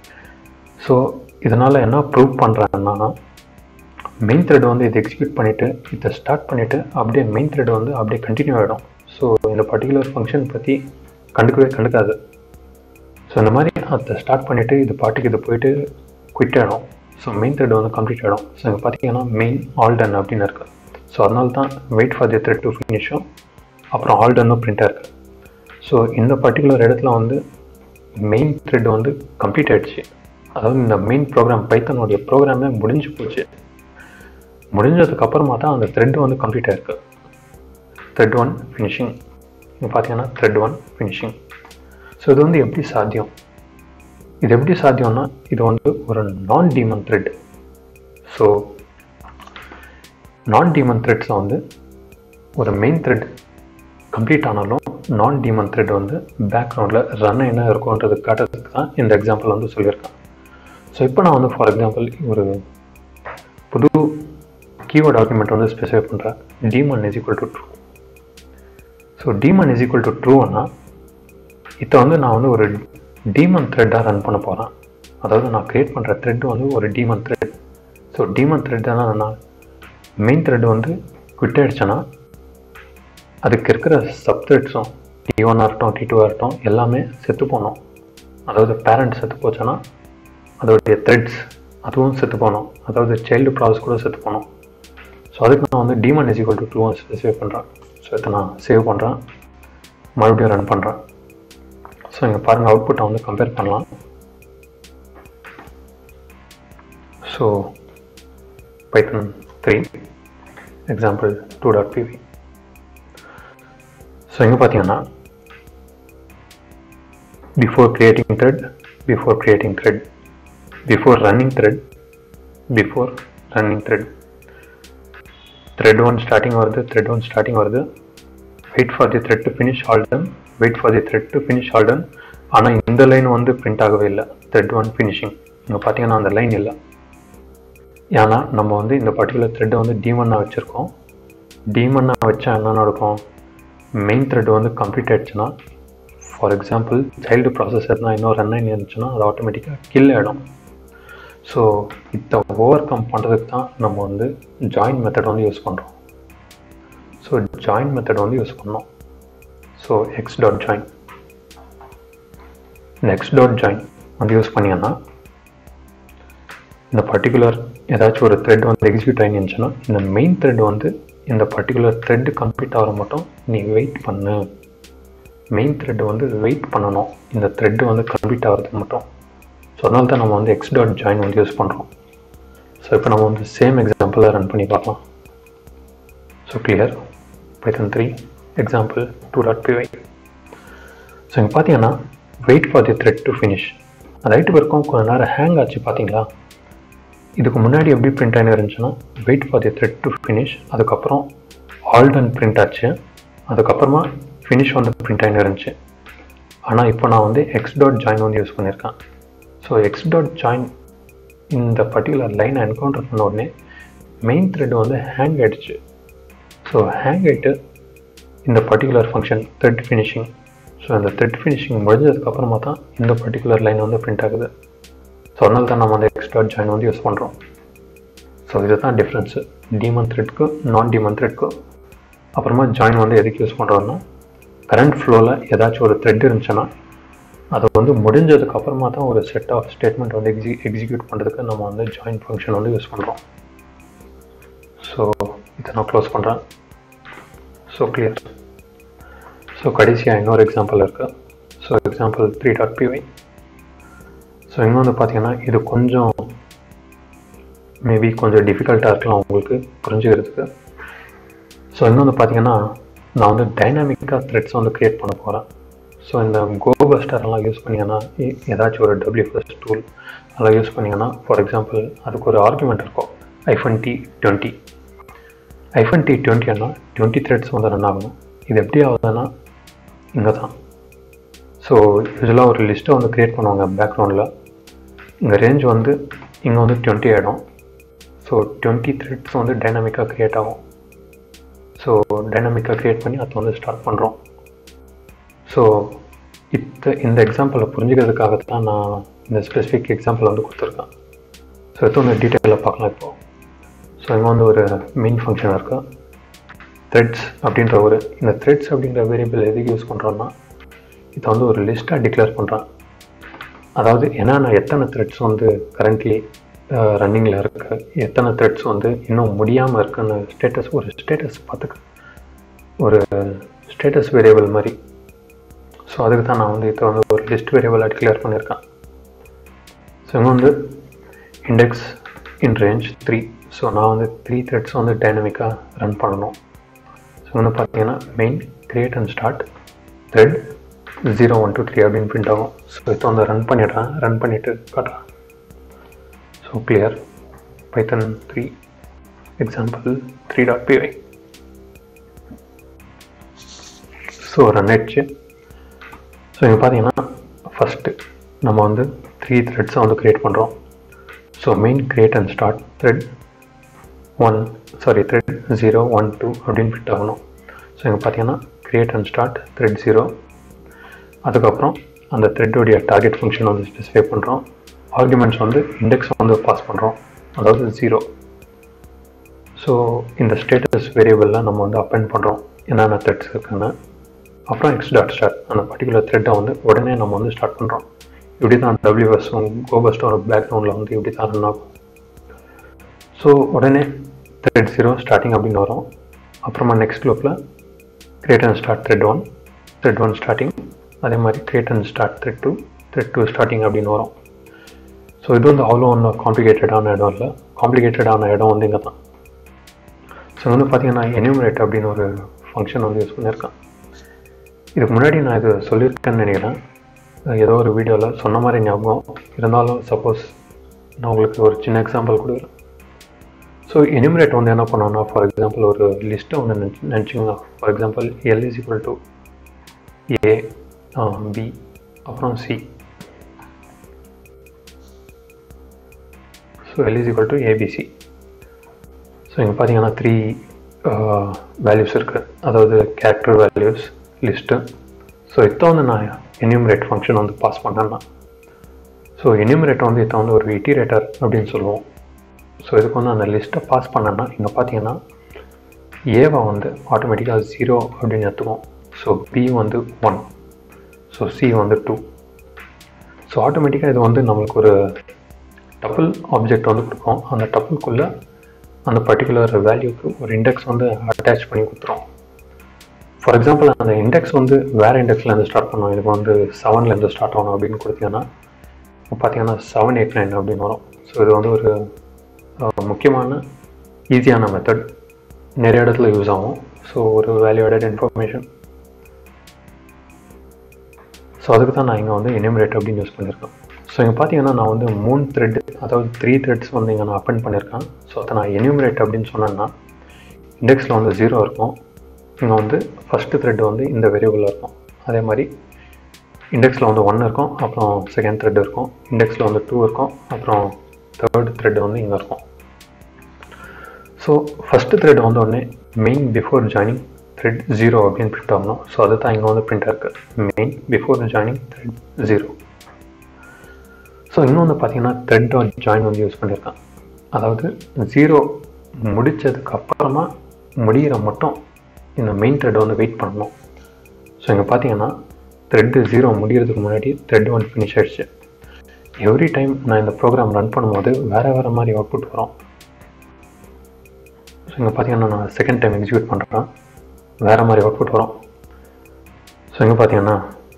S1: ஸோ இதனால் என்ன ப்ரூவ் பண்ணுறாங்கன்னா, மெயின் த்ரெட் வந்து இதை எக்ஸிக்யூட் பண்ணிவிட்டு இதை ஸ்டார்ட் பண்ணிவிட்டு அப்படியே மெயின் த்ரெட் வந்து அப்படியே கண்டினியூ ஆகிடும். ஸோ இந்த பர்டிகுலர் ஃபங்க்ஷன் பற்றி கண்டுக்கவே கண்டுக்காது. ஸோ இந்த மாதிரி அதை ஸ்டார்ட் பண்ணிவிட்டு இது பாட்டுக்கு இது போயிட்டு குவிட் ஆகிடும். ஸோ மெயின் த்ரெட் வந்து கம்ப்ளீட் ஆகிடும். ஸோ இங்கே பார்த்தீங்கன்னா மெயின் ஆல் டன் அப்படின்னு இருக்குது. ஸோ அதனால தான் wait for the thread to ஃபினிஷும் அப்புறம் ஆல் டன்னும் பிரிண்டாக இருக்குது. ஸோ இந்த பர்டிகுலர் இடத்துல வந்து மெயின் த்ரெட் வந்து கம்ப்ளீட் ஆகிடுச்சு. அதாவது இந்த மெயின் ப்ரோக்ராம் பைத்தனுடைய ப்ரோக்ராமே முடிஞ்சு போச்சு. முடிஞ்சதுக்கப்புறமா தான் அந்த த்ரெட் வந்து கம்ப்ளீட் ஆகிருக்கு. Thread one finishing. இங்கே பார்த்தீங்கன்னா த்ரெட் ஒன் ஃபினிஷிங். ஸோ இது வந்து எப்படி சாத்தியம்? இது எப்படி சாத்தியம்னா, இது வந்து ஒரு non daemon thread. So non daemon த்ரெட்ஸை வந்து ஒரு மெயின் த்ரெட் கம்ப்ளீட் ஆனாலும் நான் டீமன் த்ரெட் வந்து பேக்ரவுண்டில் ரன் என்ன இருக்கும்ன்றது காட்டுறதுக்கு தான் இந்த எக்ஸாம்பிள் வந்து சொல்லியிருக்கேன். ஸோ இப்போ நான் வந்து ஃபார் எக்ஸாம்பிள் ஒரு புது கீவேர்ட் ஆர்குமெண்ட் வந்து ஸ்பெசிஃபை பண்ணுறேன். Daemon is equal to true. So daemon is equal to ட்ரூன்னா இதை வந்து நான் வந்து ஒரு டீமன் த்ரெட்டாக ரன் பண்ண போகிறேன். அதாவது நான் க்ரியேட் பண்ணுற த்ரெட் வந்து ஒரு daemon thread. So daemon thread தான் நான் மெயின் த்ரெட் வந்து குவிட் ஆகிடுச்சேன்னா அதுக்கு இருக்கிற சப் த்ரெட்ஸும் டி ஒன் ஆகட்டும் டி டூ ஆகட்டும் எல்லாமே செத்து போகணும். அதாவது பேரண்ட் செத்து போச்சுன்னா அதோடைய த்ரெட்ஸ் அதுவும் செத்து போகணும். அதாவது சைல்டு ப்ராசஸ் கூட செத்து போகணும். ஸோ அதுக்கு நான் வந்து daemon is equal to true specify பண்ணுறேன். ஸோ இதை நான் சேவ் பண்ணுறேன், மறுபடியும் ரன் பண்ணுறேன். ஸோ இங்கே பாருங்கள், அவுட்புட்டை வந்து கம்பேர் பண்ணலாம். So Python three example two dot PY. So இங்கே பார்த்தீங்கன்னா before creating thread, before creating thread, before running thread, before running thread, thread one starting வருது, த்ரெட் ஒன் ஸ்டார்டிங் வருது, wait for the thread to finish all done, wait for the thread to finish all done. ஆனால் இந்த line வந்து print ஆகவே இல்லை, thread one finishing. இங்கே பார்த்தீங்கன்னா அந்த லைன் இல்லை. ஏன்னா நம்ம வந்து இந்த பர்டிகுலர் த்ரெட்டை வந்து டீமன்னாக வச்சுருக்கோம். டீமன்னாக வச்சா என்ன நடக்கும், மெயின் த்ரெட் வந்து கம்ப்ளீட் ஆகிடுச்சுன்னா, ஃபார் எக்ஸாம்பிள் சைல்டு ப்ராசஸ் எதுனா இன்னும் ரன் ஆகி இருந்துச்சுன்னா அது ஆட்டோமேட்டிக்காக கில் ஆகிடும். ஸோ இதை ஓவர் கம் பண்ணுறதுக்கு தான் நம்ம வந்து ஜாயின் மெத்தட் வந்து யூஸ் பண்ணுறோம். ஸோ ஜாயின் மெத்தட் வந்து யூஸ் பண்ணோம். ஸோ எக்ஸ் டாட் ஜாயின், இந்த எக்ஸ் டாட் ஜாயின் வந்து யூஸ் பண்ணிங்கன்னா இந்த பர்டிகுலர் ஏதாச்சும் ஒரு த்ரெட் வந்து எக்ஸிக்யூட் ஆகிருந்துச்சுன்னா இந்த மெயின் த்ரெட் வந்து இந்த பர்டிகுலர் த்ரெட் கம்ப்ளீட் ஆகிற மட்டும் நீ வெயிட் பண்ணு. மெயின் த்ரெட் வந்து வெயிட் பண்ணணும் இந்த த்ரெட் வந்து கம்ப்ளீட் ஆகிறதுக்கு மட்டும். ஸோ அதனால தான் நம்ம வந்து எக்ஸ் டாட் ஜாயின் வந்து யூஸ் பண்ணுறோம். ஸோ இப்போ நம்ம வந்து சேம் எக்ஸாம்பிளாக ரன் பண்ணி பார்க்கலாம். So clear Python three example two dot PY. So இங்கே பார்த்தீங்கன்னா wait for the thread to finish. அது ரைட்டு வரைக்கும் கொஞ்சம் நேரம் ஹேங் ஆச்சு பார்த்தீங்களா. இதுக்கு முன்னாடி எப்படி பிரிண்ட் ஆகி இருந்துச்சுன்னா wait for the thread to finish, அதுக்கப்புறம் ஆல் டன் பிரிண்ட் ஆச்சு, அதுக்கப்புறமா ஃபினிஷ் வந்து பிரிண்ட் ஆகி இருந்துச்சு. ஆனால் இப்போ நான் வந்து எக்ஸ் டாட் ஜாயின் வந்து யூஸ் பண்ணியிருக்கேன். ஸோ எக்ஸ் டாட் ஜாயின் இந்த பர்டிகுலர் லைனை என்கவுண்டர் பண்ண உடனே மெயின் த்ரெட் வந்து ஹேங் ஆகிடுச்சு. ஸோ ஹேங் ஆகிட்டு இந்த particular function thread finishing. So இந்த த்ரெட் ஃபினிஷிங் முடிஞ்சதுக்கப்புறமா தான் இந்த பர்டிகுலர் லைன் வந்து பிரிண்ட் ஆகுது. ஸோ அதனால தான் நம்ம வந்து எக்ஸ் டாட் ஜாயின் வந்து யூஸ் பண்ணுறோம். ஸோ இது தான் டிஃப்ரென்ஸு டீமன் த்ரெட்க்கு நான் டீமன் த்ரெட்க்கு. அப்புறமா ஜாயின் வந்து எதுக்கு யூஸ் பண்ணுறோன்னா கரண்ட் ஃப்ளோவில் ஏதாச்சும் ஒரு த்ரெட் இருந்துச்சுன்னா அதை வந்து முடிஞ்சதுக்கப்புறமா தான் ஒரு செட் ஆஃப் ஸ்டேட்மெண்ட் வந்து எக்ஸி எக்ஸிக்யூட் பண்ணுறதுக்கு நம்ம வந்து ஜாயின் ஃபங்க்ஷன் வந்து யூஸ் பண்ணுறோம். ஸோ இதை நான் க்ளோஸ் பண்ணுறேன். So clear. ஸோ கடைசியாக இன்னொரு எக்ஸாம்பிள் இருக்குது. So example three dot PY. So இங்கே வந்து பார்த்தீங்கன்னா இது கொஞ்சம் மேபி கொஞ்சம் டிஃபிகல்ட்டாக இருக்கலாம் உங்களுக்கு புரிஞ்சுக்கிறதுக்கு. ஸோ இங்கே வந்து பார்த்தீங்கன்னா நான் வந்து டைனாமிக்காக த்ரெட்ஸ் வந்து க்ரியேட் பண்ண போகிறேன். ஸோ இந்த கோபஸ்டர்லாம் யூஸ் பண்ணிங்கன்னா ஏதாச்சும் ஒரு டபிள்யூஎஃப்எஸ் டூல் அதெல்லாம் யூஸ் பண்ணிங்கன்னா ஃபார் எக்ஸாம்பிள் அதுக்கு ஒரு ஆர்குமெண்ட் இருக்கும் hyphen T twenty. Hyphen T டுவெண்ட்டின்னா டுவெண்ட்டி த்ரெட்ஸ் வந்து ரன் ஆகணும். இது எப்படி ஆகுதுன்னா இங்கே தான். ஸோ யூஸ்வலாக ஒரு லிஸ்ட்டை வந்து க்ரியேட் பண்ணுவாங்க பேக்ரவுண்டில். இங்கே ரேஞ்ச் வந்து இங்கே வந்து டுவெண்ட்டி ஆகிடும். ஸோ டுவெண்ட்டி த்ரெட்ஸ் வந்து டைனாமிக்காக க்ரியேட் ஆகும். ஸோ டைனாமிக்காக க்ரியேட் பண்ணி அதை வந்து ஸ்டார்ட் பண்ணுறோம். ஸோ இப்போ இந்த எக்ஸாம்பிளை புரிஞ்சுக்கிறதுக்காக தான் நான் இந்த ஸ்பெசிஃபிக் எக்ஸாம்பிள் வந்து கொடுத்துருக்கேன். ஸோ இது வந்து டீட்டெயிலாக பார்க்கலாம் இப்போது. ஸோ இங்கே வந்து ஒரு மெயின் ஃபங்க்ஷன் இருக்குது த்ரெட்ஸ் அப்படின்ற ஒரு இந்த த்ரெட்ஸ் அப்படின்ற வேரியபிள் எதுக்கு யூஸ் பண்ணுறோன்னா இதை வந்து ஒரு லிஸ்ட்டாக டிக்ளேர் பண்ணுறேன். அதாவது ஏன்னா நான் எத்தனை த்ரெட்ஸ் வந்து கரண்ட்லி ரன்னிங்கில் இருக்குது, எத்தனை த்ரெட்ஸ் வந்து இன்னும் முடியாமல் இருக்குன்னு ஸ்டேட்டஸ் ஒரு ஸ்டேட்டஸ் பார்த்துக்க ஒரு ஸ்டேட்டஸ் வேரியபிள் மாதிரி. ஸோ அதுக்கு தான் நான் வந்து இதை வந்து ஒரு லிஸ்ட் வேரியபிளாக டிக்ளேர் பண்ணியிருக்கேன். ஸோ இங்கே வந்து index in range three. So நான் வந்து த்ரீ த்ரெட்ஸ் வந்து டைனமிக்காக ரன் பண்ணணும். ஸோ வந்து பார்த்தீங்கன்னா main create and start thread zero one two three அப்படின்னு பிரிண்ட் ஆகும். ஸோ இப்போ வந்து ரன் பண்ணிடுறேன். ரன் பண்ணிவிட்டு காட்டுறேன். So clear Python three example three dot PY. So run ஆயிடுச்சு. ஸோ இங்கே பார்த்தீங்கன்னா ஃபஸ்ட்டு நம்ம வந்து த்ரீ த்ரெட்ஸை வந்து க்ரியேட் பண்ணுறோம். So main create and start thread one sorry thread zero one two அப்படின்னு பிரிண்ட் ஆகணும். ஸோ இங்கே பார்த்தீங்கன்னா create and start thread zero. அதுக்கப்புறம் அந்த த்ரெட்டோடைய டார்கெட் ஃபங்க்ஷன் வந்து ஸ்பெசிஃபை பண்ணுறோம். ஆர்குமெண்ட்ஸ் வந்து இண்டெக்ஸ் வந்து பாஸ் பண்ணுறோம், அதாவது ஜீரோ. ஸோ இந்த ஸ்டேட்டஸ் வேரியபிளில் நம்ம வந்து அப்பெண்ட் பண்ணுறோம் என்னென்ன த்ரெட்ஸ் இருக்குன்னு. அப்புறம் எக்ஸ் டாட் ஸ்டார்ட் அந்த பர்டிகுலர் த்ரெட்டை வந்து உடனே நம்ம வந்து ஸ்டார்ட் பண்ணுறோம். இப்படி தான் டபிள்யூஎஸ் கோபஸ்டோட பேக்ரவுண்டில் வந்து இப்படி தான் ரன் ஆகும். ஸோ உடனே த்ரெட் ஜீரோ ஸ்டார்டிங் அப்படின்னு வரும். அப்புறமா நெக்ஸ்ட் லூப்பில் create and start thread one thread one starting, அதே மாதிரி create and start thread two thread two starting அப்படின்னு வரும். ஸோ இது வந்து அவ்வளோ ஒன்றும் காம்ப்ளிகேட்டடான இடம் இல்லை. காம்ப்ளிகேட்டடான இடம் வந்து இங்கே தான். ஸோ வந்து பார்த்தீங்கன்னா என்யூமரேட் அப்படின்னு ஒரு ஃபங்க்ஷன் வந்து யூஸ் பண்ணியிருக்கேன். இதுக்கு முன்னாடி நான் இது சொல்லியிருக்கேன்னு நினைக்கிறேன், ஏதோ ஒரு வீடியோவில் சொன்ன மாதிரி ஞாபகம் இருந்தாலும் சப்போஸ் நான் உங்களுக்கு ஒரு சின்ன எக்ஸாம்பிள் கொடுக்குறேன். ஸோ என்யூமரேட் வந்து என்ன பண்ணோன்னா ஃபார் எக்ஸாம்பிள் ஒரு லிஸ்ட்டை வந்து நினச்சி நினச்சிங்கன்னா for example L is equal to A B அப்புறம் C. So L is equal to ABC. So இங்கே பார்த்தீங்கன்னா த்ரீ வேல்யூஸ் இருக்குது, அதாவது கேரக்டர் வேல்யூஸ் லிஸ்ட்டு. ஸோ இதை வந்து நான் என்யூமரேட் ஃபங்க்ஷன் வந்து பாஸ் பண்ணேன்னா ஸோ என்யூமரேட் வந்து இதை வந்து ஒரு இட்டரேட்டர் அப்படின்னு சொல்லுவோம். ஸோ இதுக்கு வந்து அந்த லிஸ்ட்டை பாஸ் பண்ணேன்னா இங்கே பார்த்தீங்கன்னா ஏவை வந்து ஆட்டோமேட்டிக்காக ஜீரோ அப்படின்னு எடுத்துக்கும். ஸோ பி வந்து ஒன், ஸோ சி வந்து டூ. ஸோ ஆட்டோமேட்டிக்காக இது வந்து நம்மளுக்கு ஒரு டப்பிள் ஆப்ஜெக்ட் வந்து கொடுக்கும். அந்த டப்பிள்குள்ளே அந்த பர்டிகுலர் வேல்யூக்கு ஒரு இண்டெக்ஸ் வந்து அட்டாச் பண்ணி கொடுத்துரும். ஃபார் எக்ஸாம்பிள் அந்த இண்டெக்ஸ் வந்து வேறு இண்டெக்ஸ்லேருந்து ஸ்டார்ட் பண்ணுவோம். இதுக்கு வந்து செவன்லேருந்து ஸ்டார்ட் ஆகணும் அப்படின்னு கொடுத்தீங்கன்னா பார்த்தீங்கன்னா செவன் எயிட் நைன் அப்படின்னு வரும். ஸோ இது வந்து ஒரு முக்கியமான ஈஸியான மெத்தட், நிறைய இடத்துல யூஸ் ஆகும். ஸோ ஒரு வேல்யூ ஆடட் இன்ஃபர்மேஷன். ஸோ அதுக்கு தான் நான் இங்கே வந்து எனிமரேட் அப்படின்னு யூஸ் பண்ணியிருக்கேன். ஸோ இங்கே பார்த்தீங்கன்னா நான் வந்து மூணு த்ரெட், அதாவது த்ரீ த்ரெட்ஸ் வந்து இங்கே நான் அப்பெண்ட் பண்ணியிருக்கேன். ஸோ அதை நான் எனிமரேட் அப்படின்னு சொன்னேன்னா இண்டெக்ஸில் வந்து ஜீரோ இருக்கும். இங்கே வந்து ஃபஸ்ட்டு த்ரெட் வந்து இந்த வேரியபிளில் இருக்கும். அதே மாதிரி இண்டெக்ஸில் வந்து ஒன் இருக்கும், அப்புறம் செகண்ட் த்ரெட் இருக்கும். இண்டெக்ஸில் வந்து டூ இருக்கும், அப்புறம் தேர்ட் த்ரெட் வந்து இங்கே இருக்கும். ஸோ ஃபஸ்ட்டு த்ரெட் வந்து ஒன்று main before joining thread zero அப்படின்னு பிரிண்ட் ஆகணும். ஸோ அது தான் இங்கே வந்து பிரிண்ட் இருக்குது, main before joining thread zero. So இன்னொன்று பார்த்தீங்கன்னா த்ரெட் டாட் ஜாயின் வந்து யூஸ் பண்ணியிருக்கேன். அதாவது ஜீரோ முடித்ததுக்கு அப்புறமா முடிகிற மட்டும் இந்த மெயின் த்ரெட் வந்து வெயிட் பண்ணணும். ஸோ இங்கே பார்த்தீங்கன்னா த்ரெட்டு ஜீரோ முடிகிறதுக்கு முன்னாடி த்ரெட் ஒன் ஃபினிஷ் ஆகிடுச்சு. எவ்ரி டைம் நான் இந்த ப்ரோக்ராம் ரன் பண்ணும்போது வேறு வேறு மாதிரி அவுட்புட் வரும். ஸோ இங்கே பார்த்தீங்கன்னா நான் செகண்ட் டைம் எக்ஸிக்யூட் பண்ணுறேன், வேறு மாதிரி அவுட்புட் வரும். ஸோ இங்கே பார்த்தீங்கன்னா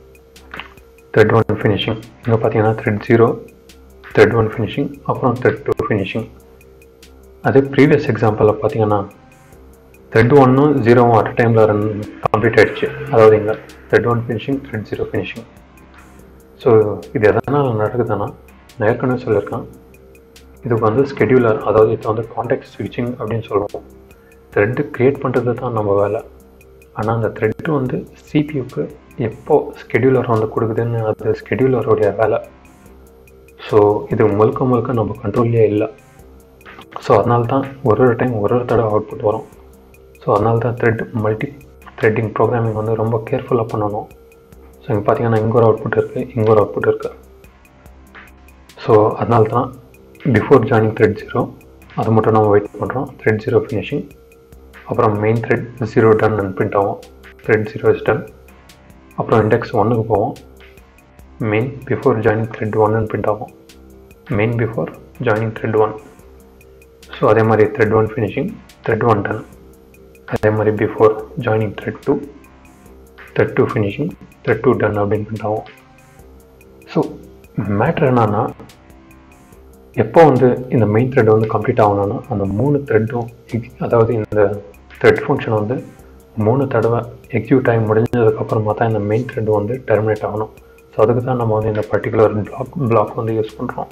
S1: த்ரெட் ஒன் ஃபினிஷிங், இங்கே பார்த்தீங்கன்னா thread zero, thread one finishing, அப்புறம் த்ரெட் டூ ஃபினிஷிங். அதே ப்ரீவியஸ் எக்ஸாம்பிளில் பார்த்தீங்கன்னா த்ரெட் ஒன்னும் ஜீரோவும் அட் டைமில் ரன் கம்ப்ளீட் ஆகிடுச்சு. அதாவது இங்கே thread one finishing, thread zero finishing. So இது எதனால் நடக்குதுன்னா நான் ஏற்கனவே சொல்லியிருக்கேன், இதுக்கு வந்து ஸ்கெடியூலர், அதாவது இது வந்து கான்டெக்ட் ஸ்விட்சிங் அப்படின்னு சொல்லுவோம். த்ரெட்டு க்ரியேட் பண்ணுறது தான் நம்ம வேலை. ஆனால் அந்த த்ரெட்டு வந்து சிபியூக்கு எப்போ ஸ்கெடியூலர் வந்து கொடுக்குதுன்னு அது ஸ்கெடியூலருடைய வேலை. ஸோ இது முழுக்க முழுக்க நம்ம கண்ட்ரோல்லே இல்லை. ஸோ அதனால தான் ஒரு ஒரு டைம் ஒரு ஒரு தடவை அவுட்புட் வரும். ஸோ அதனால தான் த்ரெட் மல்டி த்ரெட்டிங் ப்ரோக்ராமிங் வந்து ரொம்ப கேர்ஃபுல்லாக பண்ணணும். ஸோ இங்கே பார்த்தீங்கன்னா இங்கே ஒரு அவுட்புட் இருக்குது, இங்கே ஒரு அவுட்புட் இருக்குது. ஸோ அதனால தான் பிஃபோர் ஜாயினிங் த்ரெட் ஜீரோ அது மட்டும் நம்ம வெயிட் பண்ணுறோம். த்ரெட் ஜீரோ ஃபினிஷிங், அப்புறம் main thread zero done and print ஆகும். Thread zero is done. அப்புறம் இண்டெக்ஸ் ஒன்னுக்கு போவோம். Main before joining thread one and print ஆகும். Main before joining thread one. So அதே மாதிரி thread one finishing, thread one done. அதே மாதிரி before joining thread two, thread two finishing, thread two done அப்படின்னு print ஆகும். So matter என்னன்னா, எப்போ வந்து இந்த மெயின் த்ரெட் வந்து கம்ப்ளீட் ஆகணும்னா அந்த மூணு த்ரெட்டும், அதாவது இந்த த்ரெட் ஃபங்க்ஷன் வந்து மூணு தடவை எக்ஸிக்யூட் ஆகி முடிஞ்சதுக்கப்புறமா தான் இந்த மெயின் த்ரெட் வந்து டெர்மினேட் ஆகணும். ஸோ அதுக்கு தான் நம்ம வந்து இந்த பர்டிகுலர் பிளாக் பிளாக் வந்து யூஸ் பண்ணுறோம்.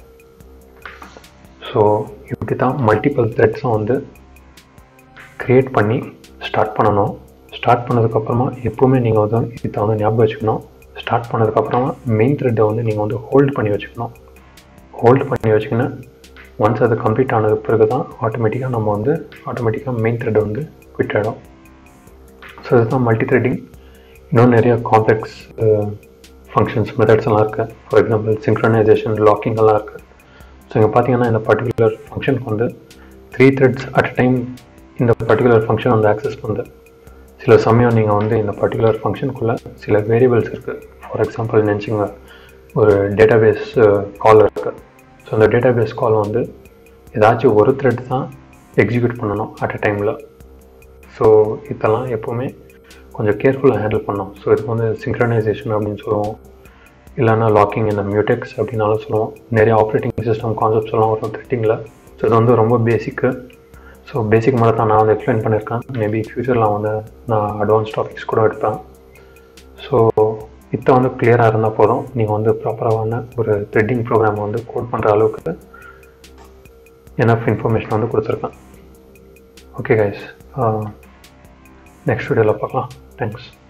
S1: ஸோ இப்படி தான் மல்டிபிள் த்ரெட்ஸும் வந்து க்ரியேட் பண்ணி ஸ்டார்ட் பண்ணணும். ஸ்டார்ட் பண்ணதுக்கப்புறமா எப்போவுமே நீங்கள் வந்து இதை வந்து ஞாபகம் வச்சுக்கணும். ஸ்டார்ட் பண்ணதுக்கப்புறமா மெயின் த்ரெட்டை வந்து நீங்கள் வந்து ஹோல்டு பண்ணி வச்சுக்கணும். ஹோல்டு பண்ணி வச்சுக்கணும். ஒன்ஸ் அது கம்ப்ளீட் ஆனது பிறகு தான் ஆட்டோமேட்டிக்காக நம்ம வந்து ஆட்டோமேட்டிக்காக மெயின் த்ரெட் வந்து குவிட் ஆகிடும். ஸோ இதுதான் மல்டி த்ரெட்டிங். இன்னும் நிறைய காம்ப்ளெக்ஸ் ஃபங்க்ஷன்ஸ் மெத்தட்ஸ் எல்லாம் இருக்குது. ஃபார் எக்ஸாம்பிள் சிங்க்ரனைசேஷன், லாக்கிங் எல்லாம் இருக்குது. ஸோ இங்கே பார்த்தீங்கன்னா இந்த பர்டிகுலர் ஃபங்க்ஷனுக்கு வந்து த்ரீ த்ரெட்ஸ் அட் டைம் இந்த பர்டிகுலர் ஃபங்க்ஷன் வந்து ஆக்சஸ் பண்ணுது. சில சமயம் நீங்கள் வந்து இந்த பர்டிகுலர் ஃபங்க்ஷனுக்குள்ளே சில வேரியபிள்ஸ் இருக்குது. ஃபார் எக்ஸாம்பிள் நினச்சிங்க ஒரு டேட்டாபேஸ் கால் இருக்குது. ஸோ அந்த டேட்டாபேஸ் கால் வந்து ஏதாச்சும் ஒரு த்ரெட் தான் எக்ஸிக்யூட் பண்ணணும் அட் அ டைமில். ஸோ இதெல்லாம் எப்போவுமே கொஞ்சம் கேர்ஃபுல்லாக ஹேண்டில் பண்ணோம். ஸோ இதுக்கு வந்து சிங்க்ரனைசேஷன் அப்படின்னு சொல்லுவோம், இல்லைன்னா லாக்கிங் இந்த மியூடெக்ஸ் அப்படின்னாலும் சொல்லுவோம். நிறைய ஆப்ரேட்டிங் சிஸ்டம் கான்செப்ட்ஸ் எல்லாம் வரும் த்ரெட்டிங்கில். ஸோ இது வந்து ரொம்ப பேசிக்கு. ஸோ பேசிக் மட்டும் தான் நான் வந்து எக்ஸ்பிளைன் பண்ணியிருக்கேன். மேபி ஃப்யூச்சரில் வந்து நான் அட்வான்ஸ் டாபிக்ஸ் கூட எடுப்பேன். ஸோ இதை வந்து கிளியராக இருந்தால் போதும், நீங்கள் வந்து ப்ராப்பரான ஒரு த்ரெட்டிங் ப்ரோக்ராம் வந்து கோட் பண்ணுற அளவுக்கு எனஃப் இன்ஃபர்மேஷன் வந்து கொடுத்துருக்கேன். ஓகே கைஸ், நெக்ஸ்ட் வீடியோவில் பார்க்கலாம். தேங்க்ஸ்.